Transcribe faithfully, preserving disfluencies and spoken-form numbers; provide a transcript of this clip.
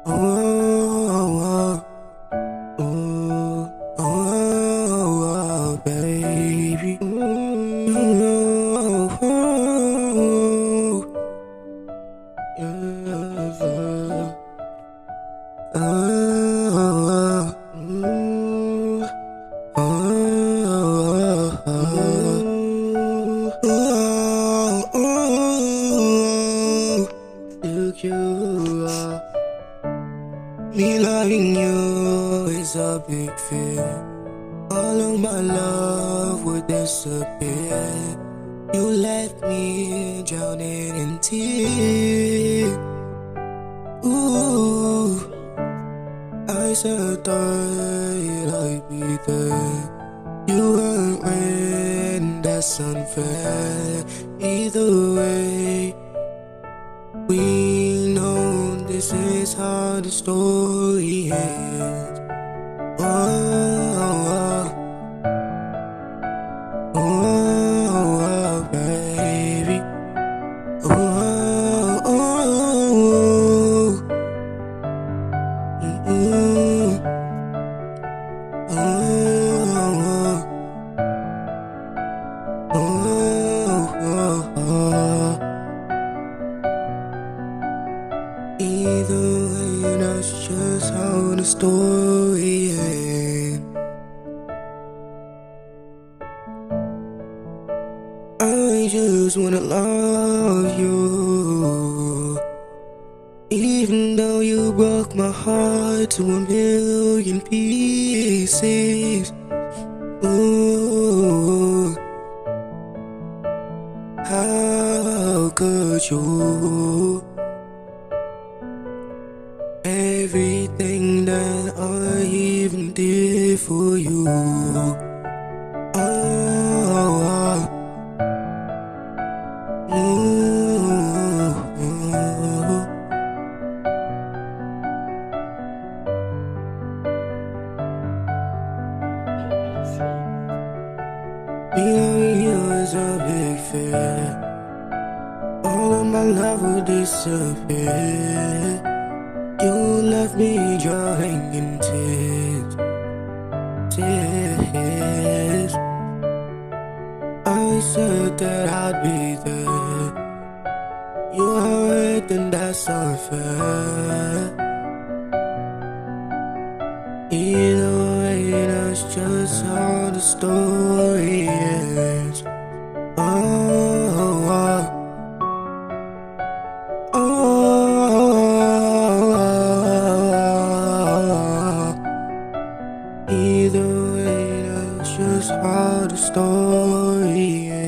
Oh, oh, oh, oh, oh, baby. Oh, oh, oh, yeah. Oh, oh, oh, oh, oh, Lil Q. Me loving you is a big fear. All of my love would disappear. You left me drowning in tears. Ooh, I said that I'd be there. You weren't when that's unfair. Either way, we know this is how the story ends. Oh, oh, oh, oh, oh, baby. Oh, oh, oh, oh, oh, oh, oh, oh. Either way, that's just how the story ends. I just wanna love you, even though you broke my heart to a million pieces. Ooh, how could you? Everything that I even did for you. Oh, oh, ooh, ooh. Me loving you is a big fear. All of my love will disappear. You left me drowning in tears, tears. I said that I'd be there. You are then that's unfair. Either way, that's just how the story ends. Oh, oh, either way, that's just how the story ends.